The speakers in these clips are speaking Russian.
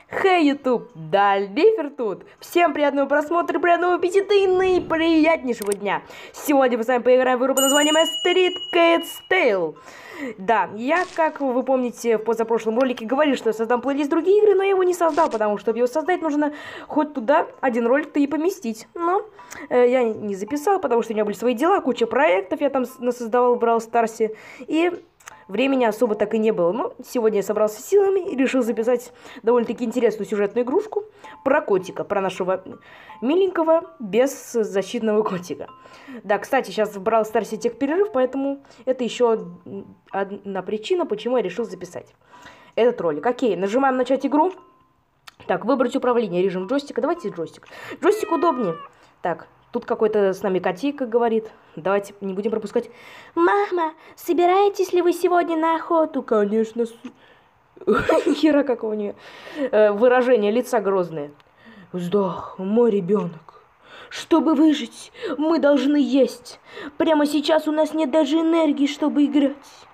Хей, YouTube! Дальдифер тут! Всем приятного просмотра, приятного аппетита и наиприятнейшего дня! Сегодня мы с вами поиграем в игру под названием Street Cat's Tale. Да, я, как вы помните, в позапрошлом ролике говорил, что я создам плейлист другие игры, но я его не создал, потому что, чтобы его создать, нужно хоть туда один ролик-то и поместить. Но я не записал, потому что у меня были свои дела, куча проектов я там создавал в Brawl Старсе, и времени особо так и не было. Но сегодня я собрался силами и решил записать довольно-таки интересную сюжетную игрушку про котика, про нашего миленького беззащитного котика. Да, кстати, сейчас в Brawl Старсе техперерыв, поэтому это еще одна причина, почему я решил записать этот ролик. Окей, нажимаем начать игру. Так, выбрать управление, режим джойстика. Давайте джойстик. Джойстик удобнее. Так, тут какой-то с нами котейка говорит. Давайте не будем пропускать. Мама, собираетесь ли вы сегодня на охоту? Конечно. Хера какого у нее. Выражение лица грозное. Вздох, мой ребенок. Чтобы выжить, мы должны есть. Прямо сейчас у нас нет даже энергии, чтобы играть.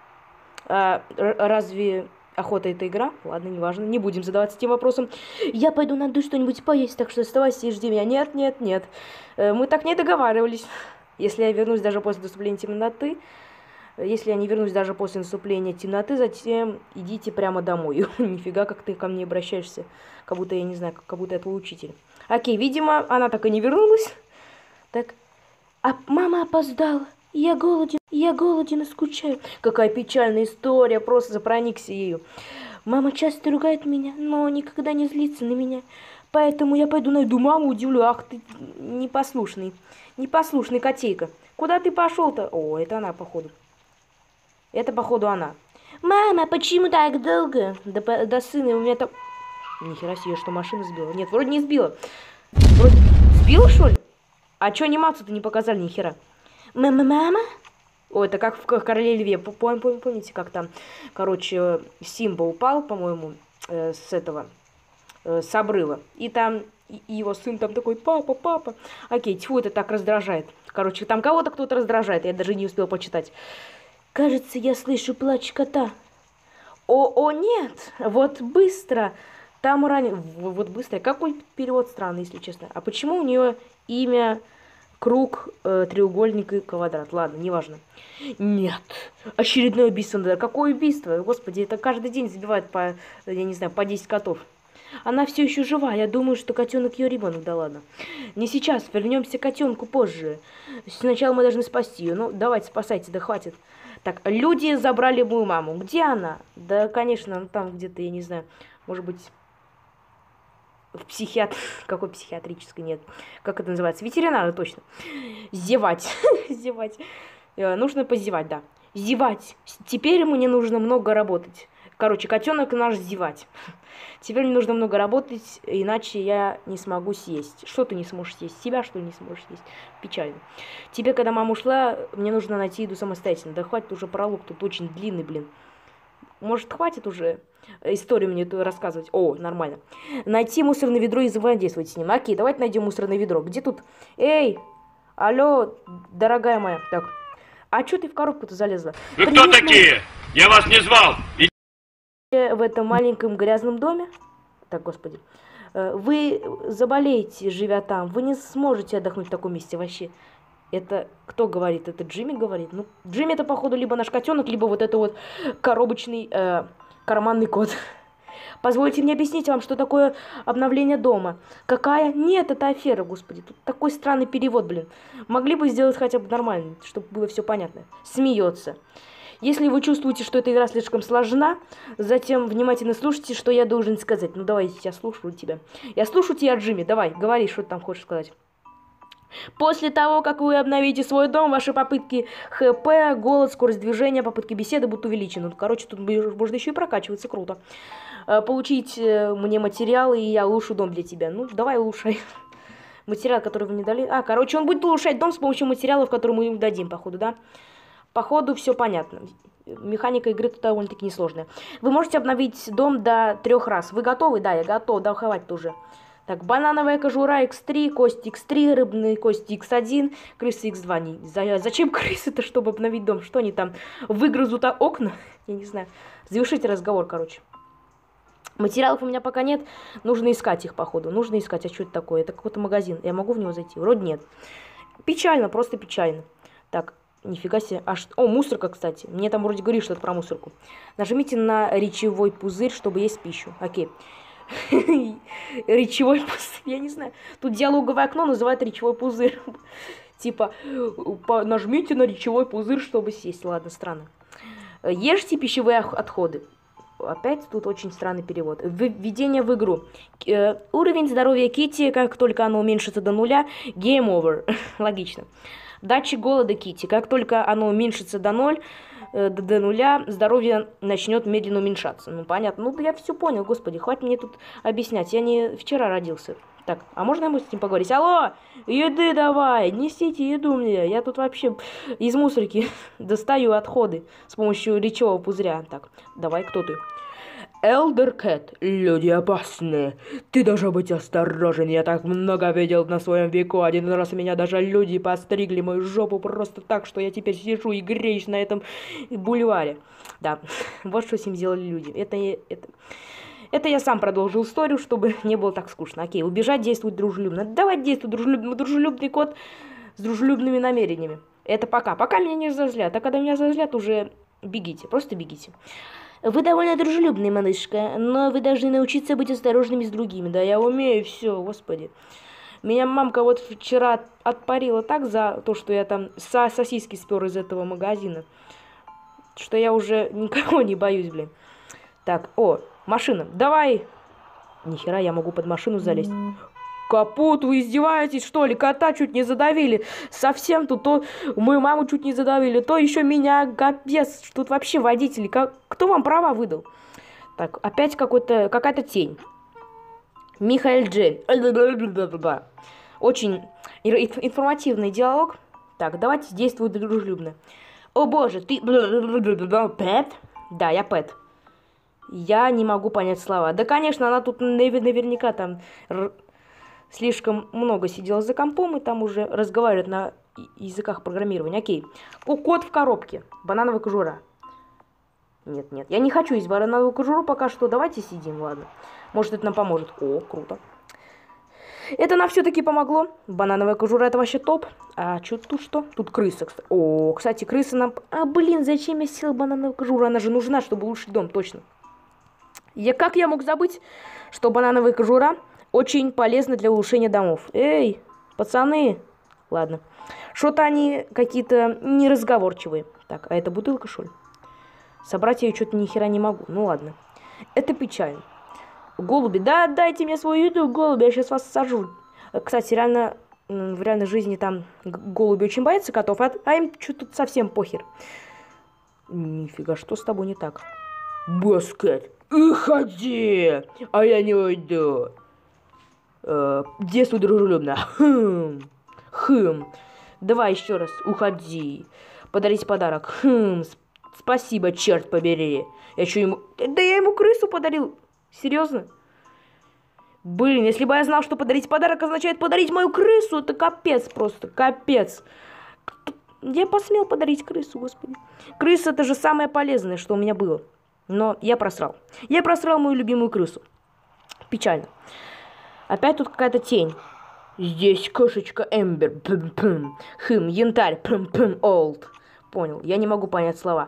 Разве охота это игра? Ладно, неважно, не будем задаваться этим вопросом. Я пойду надо что-нибудь поесть, так что оставайся и жди меня. Нет, нет, нет. Мы так не договаривались. Если я вернусь даже после наступления темноты, если я не вернусь даже после наступления темноты, затем идите прямо домой. Нифига, как ты ко мне обращаешься. Как будто я не знаю, как будто я твой учитель. Окей, видимо, она так и не вернулась. Так. А мама опоздала. Я голоден и скучаю. Какая печальная история, просто проникся ею. Мама часто ругает меня, но никогда не злится на меня. Поэтому я пойду найду маму, удивлю. Ах ты непослушный котейка. Куда ты пошел-то? О, это она, походу. Это, походу, она. Мама, почему так долго? Да сына, у меня там... Нихера себе, что машина сбила. Нет, вроде не сбила. Вроде... Сбила, что ли? А чё анимацию-то не показали, нихера? Мама? Ой, это как в Короле Льве. Помните, как там, короче, Симба упал, по-моему, с обрыва. И там его сын там такой, папа. Окей, тьфу, это так раздражает. Короче, там кого-то кто-то раздражает, я даже не успел почитать. Кажется, я слышу плач кота. О, нет, вот быстро. Там ранее... Вот быстро. Какой перевод странный, если честно. А почему у нее имя... Круг, треугольник и квадрат. Ладно, неважно. Нет. Очередное убийство. Да, какое убийство? Господи, это каждый день забивают по, я не знаю, по 10 котов. Она все еще жива. Я думаю, что котенок ее ребенок. Да ладно. Не сейчас. Вернемся к котенку позже. Сначала мы должны спасти ее. Ну, давайте, спасайте, да хватит. Так, люди забрали мою маму. Где она? Да, конечно, она там где-то, я не знаю. Может быть... В какой психиатрической нет. Как это называется? Ветеринара, точно. Зевать. Зевать. Нужно позевать, да. Зевать. Теперь мне нужно много работать. Короче, котенок наш зевать. Теперь мне нужно много работать, иначе я не смогу съесть. Что ты не сможешь съесть? Себя, что ли, не сможешь съесть? Печально. Тебе, когда мама ушла, мне нужно найти еду самостоятельно. Да хватит уже пролог, тут очень длинный, блин. Может, хватит уже историю мне эту рассказывать? О, нормально. Найти мусорное ведро и взаимодействовать с ним. Окей, давайте найдем мусорное ведро. Где тут? Эй, алло, дорогая моя. Так, а что ты в коробку-то залезла? Вы кто такие? Я вас не звал. В этом маленьком грязном доме? Так, господи. Вы заболеете, живя там. Вы не сможете отдохнуть в таком месте вообще. Это кто говорит? Это Джимми говорит? Ну, Джимми это, походу, либо наш котенок, либо вот это вот коробочный карманный кот. Позвольте мне объяснить вам, что такое обновление дома. Какая? Нет, это афера, господи. Тут такой странный перевод, блин. Могли бы сделать хотя бы нормально, чтобы было все понятно. Смеется. Если вы чувствуете, что эта игра слишком сложна, затем внимательно слушайте, что я должен сказать. Ну, давай, я слушаю тебя. Я слушаю тебя, Джимми. Давай, говори, что ты там хочешь сказать. После того, как вы обновите свой дом, ваши попытки ХП, голод, скорость движения, попытки беседы будут увеличены. Ну, короче, тут можно еще и прокачиваться, круто. Получить мне материалы, и я улучшу дом для тебя. Ну, давай улучшай. Материал, который вы мне дали. Короче, он будет улучшать дом с помощью материалов, которые мы ему дадим, походу, да? Походу, все понятно. Механика игры тут довольно-таки несложная. Вы можете обновить дом до 3 раз. Вы готовы? Да, я готов. Да, хватит уже. Так, банановая кожура X3, кость X3, рыбные кости X1, крысы X2. Зачем крысы-то, чтобы обновить дом? Что они там, выгрызут окна? Я не знаю. Завершите разговор, короче. Материалов у меня пока нет. Нужно искать их, походу. Нужно искать. А что это такое? Это какой-то магазин. Я могу в него зайти? Вроде нет. Печально, просто печально. Так, нифига себе. О, мусорка, кстати. Мне там вроде говорили что-то про мусорку. Нажмите на речевой пузырь, чтобы есть пищу. Окей. Речевой пузырь, я не знаю. Тут диалоговое окно называют речевой пузырь. Типа, нажмите на речевой пузырь, чтобы съесть. Ладно, странно. Ешьте пищевые отходы. Опять тут очень странный перевод. Введение в игру. Уровень здоровья Китти, как только оно уменьшится до нуля, game over. Логично. Датчик голода Китти. Как только оно уменьшится до нуля, здоровье начнет медленно уменьшаться. Ну, понятно. Ну, я все понял, господи. Хватит мне тут объяснять. Я не вчера родился. Так, а можно ему с ним поговорить? Алло, еды давай, несите еду мне. Я тут вообще из мусорки достаю отходы с помощью речевого пузыря. Так, давай, кто ты? Elder Cat, люди опасные. Ты должен быть осторожен. Я так много видел на своем веку. Один раз меня даже люди постригли мою жопу просто так, что я теперь сижу и греюсь на этом бульваре. Да, вот что с ним сделали люди. Это я сам продолжил историю, чтобы не было так скучно. Окей, убежать, действовать дружелюбно. Давай действуй дружелюбно. Дружелюбный кот с дружелюбными намерениями. Это пока. Пока меня не разозлят. А когда меня разозлят, уже бегите. Просто бегите. Вы довольно дружелюбный, малышка, но вы должны научиться быть осторожными с другими. Да, я умею все, господи. Меня мамка вот вчера отпарила так за то, что я там сосиски спер из этого магазина, что я уже никого не боюсь, блин. Так, о, машина, давай. Нихера, я могу под машину залезть. Капут, вы издеваетесь, что ли? Кота чуть не задавили. Совсем тут то мою маму чуть не задавили, то еще меня, капец. Тут вообще водители. Кто вам права выдал? Так, опять какая-то тень. Михаил Джейн. Очень информативный диалог. Так, давайте действуем дружелюбно. О боже, ты... Пэт? Да, я Пэт. Я не могу понять слова. Да, конечно, она тут наверняка там... Слишком много сидела за компом и там уже разговаривает на языках программирования. Окей. Кот в коробке. Банановая кожура. Нет, нет. Я не хочу есть банановую кожуру пока что. Давайте сидим, ладно. Может, это нам поможет. О, круто. Это нам все-таки помогло. Банановая кожура — это вообще топ. А тут что? Тут крыса, кстати. О, кстати, крыса нам... А, блин, зачем я сел банановую кожуру? Она же нужна, чтобы улучшить дом, точно. Как я мог забыть, что банановая кожура... очень полезно для улучшения домов. Эй, пацаны. Ладно. Что-то они какие-то неразговорчивые. Так, а это бутылка, что ли? Собрать я ее что-то ни хера не могу. Ну ладно. Это печально. Голуби. Да, дайте мне свою еду, голуби. Я сейчас вас сажу. Кстати, реально, в реальной жизни там голуби очень боятся котов, а им что-то тут совсем похер. Нифига, что с тобой не так? Баскет. Уходи, а я не уйду. Действуй дружелюбно. Давай еще раз. Уходи. Подарить подарок. Спасибо, черт побери. Я что ему... Да я ему крысу подарил. Серьезно? Блин, если бы я знал, что подарить подарок означает подарить мою крысу, это капец просто. Капец. Я посмел подарить крысу, господи. Крыса — это же самое полезное, что у меня было. Но я просрал. Я просрал мою любимую крысу. Печально. Опять тут какая-то тень. Здесь кошечка Эмбер. Янтарь. Олд. Понял. Я не могу понять слова.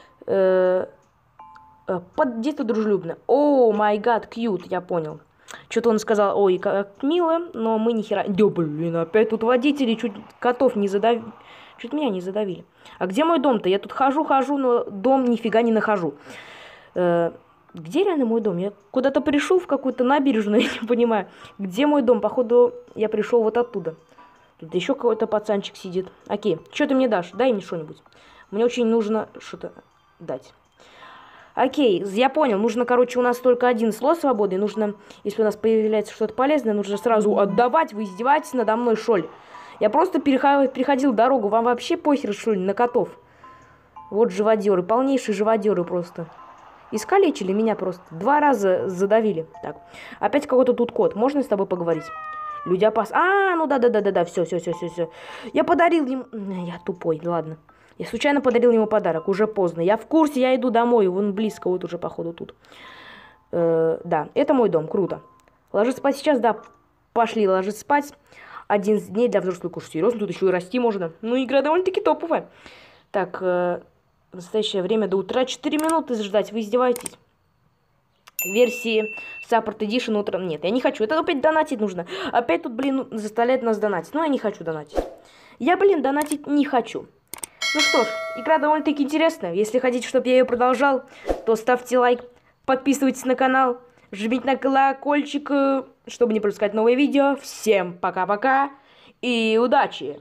Действуй дружелюбно. О, май гад, кьют. Я понял. Что-то он сказал, ой, как мило, но мы ни хера... Да, блин, опять тут водители чуть котов не задавили. Чуть меня не задавили. А где мой дом-то? Я тут хожу, но дом нифига не нахожу. Где реально мой дом? Я куда-то пришел в какую-то набережную, я не понимаю. Где мой дом? Походу, я пришел вот оттуда. Тут еще какой-то пацанчик сидит. Окей, что ты мне дашь? Дай мне что-нибудь. Мне очень нужно что-то дать. Окей, я понял. Нужно, короче, у нас только один слот свободный. Нужно, если у нас появляется что-то полезное, нужно сразу отдавать. Вы издеваетесь надо мной, что ли? Я просто переходил дорогу. Вам вообще похер, что ли, на котов? Вот живодеры, полнейшие живодеры просто. Искалечили меня просто. 2 раза задавили. Так, опять какой-то тут кот. Можно с тобой поговорить? Люди опасны. А, ну да. Все. Я подарил ему... Я тупой, ладно. Я случайно подарил ему подарок. Уже поздно. Я в курсе, я иду домой. Вон близко, вот уже, походу, тут. Да, это мой дом, круто. Ложиться спать сейчас, да, пошли ложиться спать. 11 дней для взрослых куш. Серьезно, тут еще и расти можно. Ну, игра довольно-таки топовая. Так, в настоящее время до утра 4 минуты ждать, вы издеваетесь? Версии Support Edition утром нет, я не хочу. Это опять донатить нужно. Опять тут, блин, заставляет нас донатить. Ну, я не хочу донатить. Я, блин, донатить не хочу. Ну что ж, игра довольно-таки интересная. Если хотите, чтобы я ее продолжал, то ставьте лайк, подписывайтесь на канал, жмите на колокольчик, чтобы не пропускать новые видео. Всем пока-пока и удачи!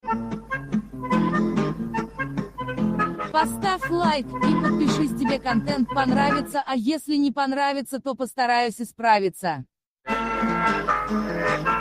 Поставь лайк и подпишись, тебе контент понравится, а если не понравится, то постараюсь исправиться.